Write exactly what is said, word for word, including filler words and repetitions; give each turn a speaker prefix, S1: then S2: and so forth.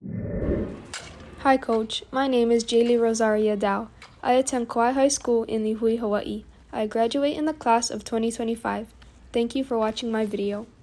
S1: Hi Coach, my name is Jaylee Rosaria Dow. I attend Kauai High School in Lihue, Hawaii. I graduate in the class of twenty twenty-five. Thank you for watching my video.